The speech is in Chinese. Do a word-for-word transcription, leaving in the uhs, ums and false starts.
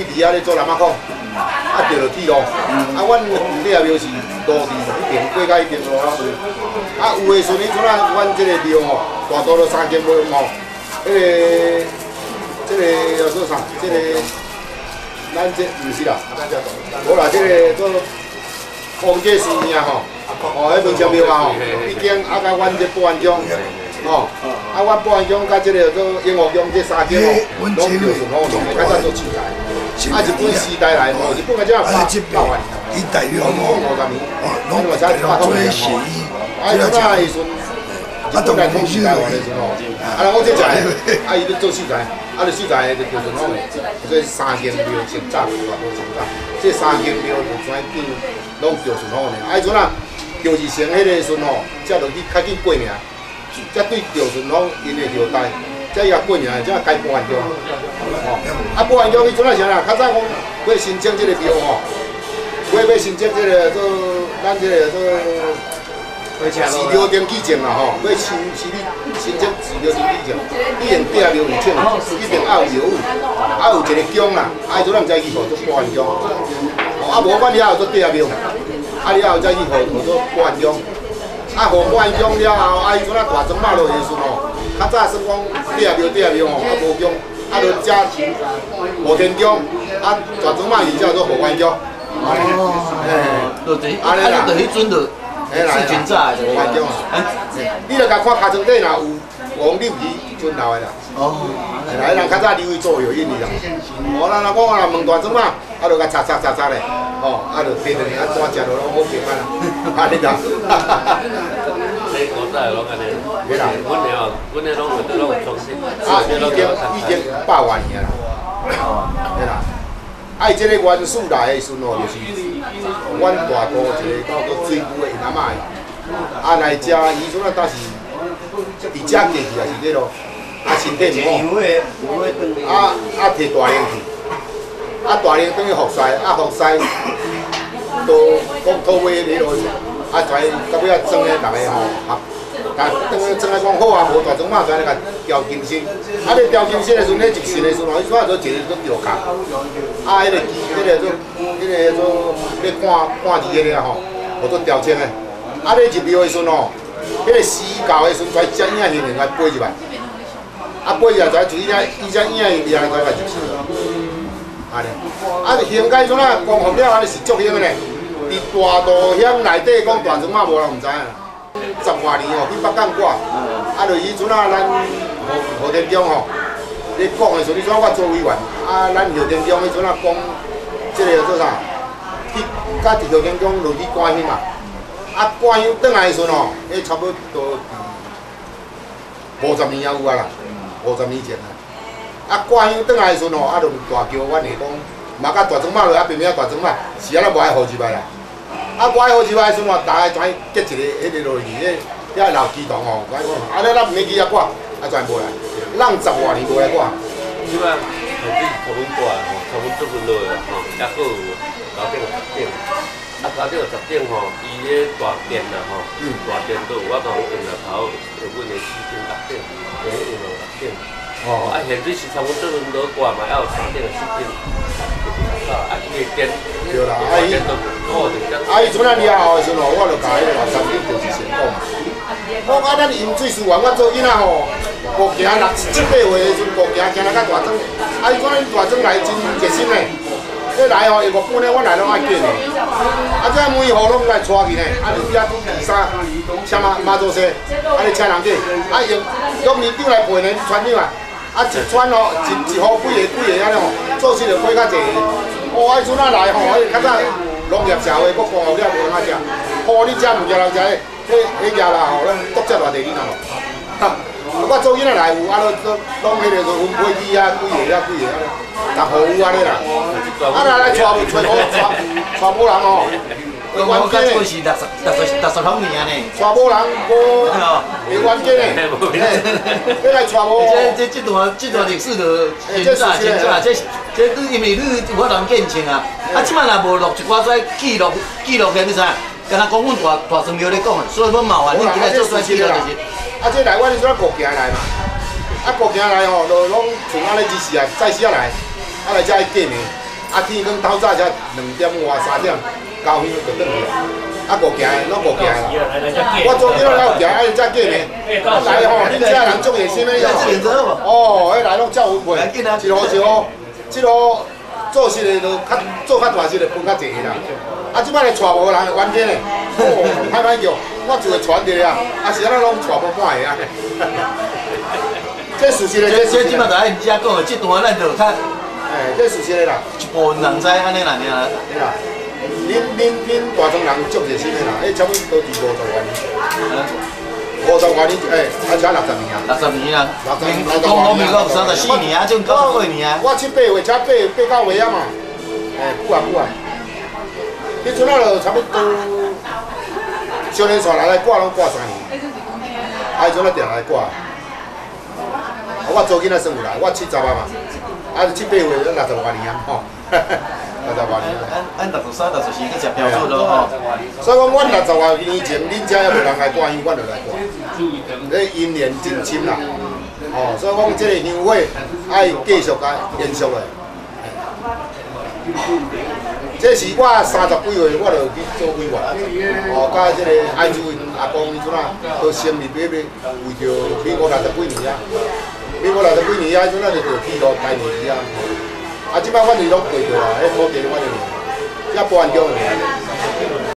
去伫遐咧做南马矿，啊着着铁路，啊阮底下庙是路伫一边过到一边路啊，啊有诶时阵，迄阵啊，阮即个庙吼，大多都三间庙吼，迄个即个要做啥？即个咱这毋是啦，无啦，即个做黄界寺庙吼，哦，迄文昌庙啊吼，毕竟啊甲阮这保安宫。 哦，啊，阮保安宫甲即个做永和宫这三间哦，拢叫顺好用的，较早做清代。啊，日本时代来吼，日本个只百百万年， 伊大量哦， 五十年， 哦，拢大量做咧生意， 啊，迄阵啊，时阵，日本来统治台湾的时阵哦，啊，人我这在，啊，伊咧做素材，啊，咧素材就叫顺好的，所以三间庙先早，大多先早，这三间庙就全紧拢叫顺好的，啊，迄阵啊，叫是成迄个时阵吼，才落去较紧过名。 才对赵顺芳因的后代，才伊也过名，才改保安宫。哦，啊保安宫迄阵啊啥啦？较早讲要申请这个庙吼，要要申请这个做咱这个做寺庙登记证啦吼，要申申申请寺庙登记证，你用底下庙有请，一定要有庙务，啊有一个宫啦，啊迄阵咱才去号做保安宫。哦，啊无阮了后做底下庙，啊了后才去号号做保安宫。 啊，互保安宫了后，啊，迄阵啊大庄马路的时阵吼，较早算讲底下庙底下庙吼，啊无宫，啊就加无天宫，啊大庄马是叫做保安宫。 哦，嘿，就这，啊，你就迄阵就是真早的保安宫啊。 你著甲看尻川底若有王柳旗村留的啦。哦，来人较早留伊做有印的啦。哦，咱若讲啊，问大庄马，啊就甲擦擦擦擦咧。 哦，啊，就摕落去啊，怎食落拢好平安啦，安尼啦。 你古早拢安尼， 对啦， 阮的哦，阮的拢有都拢有装饰， 啊，已经已经百万年啦，对啦。啊，伊即个元素来的时阵哦，就是阮大姑一个叫做水姑的因阿嬷的，啊来遮，伊阵啊，当时伫遮过去也是迄落，啊身体唔好，啊啊摕大灵去。 啊，大灵等于服侍，啊服侍都讲讨买迄落，啊跩到尾啊装咧，逐个吼合，甲等于装咧讲好啊，无大庄嘛跩咧甲调金身，啊咧调金身的时阵，咧一身的时阵，伊怎做一个做吊卡，啊迄个机，迄个做，迄个做咧看看字迄个吼，叫做吊签的，啊咧入庙的时阵吼，迄个时到的时阵，跩只影形形来飞入来，啊飞入来跩就伊只伊只影形形跩来入去。 安尼，啊，乡界阵啊，光复了安尼是足兴的咧。伫大渡乡内底讲大庄嘛，无人毋知影啦。十外年吼，去北港挂，啊，就以阵啊，咱何何天中吼，咧讲的时阵，你怎我做委员，啊，咱何天中迄阵啊讲，即个做啥？去甲伫何天中落去观乡嘛，啊，观乡转来的时阵吼，迄差不多五十年也有啊啦，五十年前啦。 啊，挂乡转来的时阵吼，啊，就大叫阮下讲，嘛甲大庄马落啊，偏偏大庄马是安尼无爱好入来啦。啊，无爱好入来的时阵吼，大家跩结一个迄个落去，迄遐老机动吼，跩讲，啊，咧咱毋免去遐挂，啊，跩无来，咱十外年无来挂。 即摆后壁头文挂吼，头文做分落啦吼，还佫有九点十点，啊，九点十点吼，伊咧大殿啦吼，大殿都有我讲用了头，有阮的四点六点，有用了六点。 哦，啊，现在是差不多做分落挂嘛，要有三点四点，啊，伊个电， 对啦，啊伊，啊伊阵啊了后的时阵吼，我就甲迄个老三弟就是先讲嘛，我讲咱饮水思源，我做囡仔吼，步行六七八岁的时阵，步行行来较大庄，啊伊讲咱大庄来真热心嘞，你来吼，月半咧，我来拢爱见的，啊这每户拢来带去呢，啊就遐二三，请马马祖师，啊你请人去，啊用用年长来陪呢，传染啊。 啊，一串哦，一一户几个几个安尼吼，做事就过较济。哦，迄阵啊来吼，迄较早农业社会，国光后了无通啊食。哦，你食物件人食，迄迄业啦吼，咱国家偌济囡仔咯。哈，我做囡仔来有，啊，都拢迄个就分配机啊，几个啊，几个啊，十户有安尼啦。啊，来来带无带无带带无人吼。 我我甲做是六十六十六十方年呢， 带无人无会冤家呢，你来带无？ 这这这段这段历史就真早真早，这这你因为你有法通见证啊，啊，即摆若无录一寡跩记录记录片，你知影？敢若讲阮大大神庙咧讲，所以阮嘛话，恁今日做跩记录就是。 啊，这来阮迄阵啊，国行来嘛，啊，国行来吼，就拢像安尼日时啊，早时啊来，啊来遮去见面， 啊天光透早才两点外三点，交乡就转去，啊五行的拢五行啦。我昨天了有行，啊才见面，啊来吼，恁遮人足热心的哦。哦，迄来拢照分配，一路一路，即路做事的都较做较大事的分较济啦。啊，即摆来带无人原天的，哦，歹歹叫，我就会传着啊，啊是安怎拢带无满的啊。这事实的， 这这即摆就按遮讲的，这段咱就较， 哎，这事实的啦。 一部分人知安尼啦，尔。 对啦，恁恁恁大庄人足热心的啦，迄差不多都伫五十外年，五十外年，哎，啊才六十年啊。 六十年啦， 民民国民国三十四年啊，种九十几年啊。 我七八岁才八八九岁啊嘛，哎，久啊久啊。迄阵啊，就差不多少年传来来挂拢挂三年，啊，迄阵啊定来挂。啊，我做囡仔算有啦，我七十啊嘛，啊七八岁六十外年啊，吼，六十外年。 按按六十三、六十四去食标准咯吼。 所以讲，阮六十外年前，恁遮还无人来挂香，阮就来挂。这因缘真深啦，哦，所以讲这个香火爱继续甲延续的。这是我三十几岁，我就去做规划，哦，甲这个爱珠阿公迄阵啊，都成立买买，为着民国六十几年啊，民国六十几年啊，迄阵啊就着去路台年去啊，啊，即摆阮是拢过着啦，迄土地阮就，也搬叫的。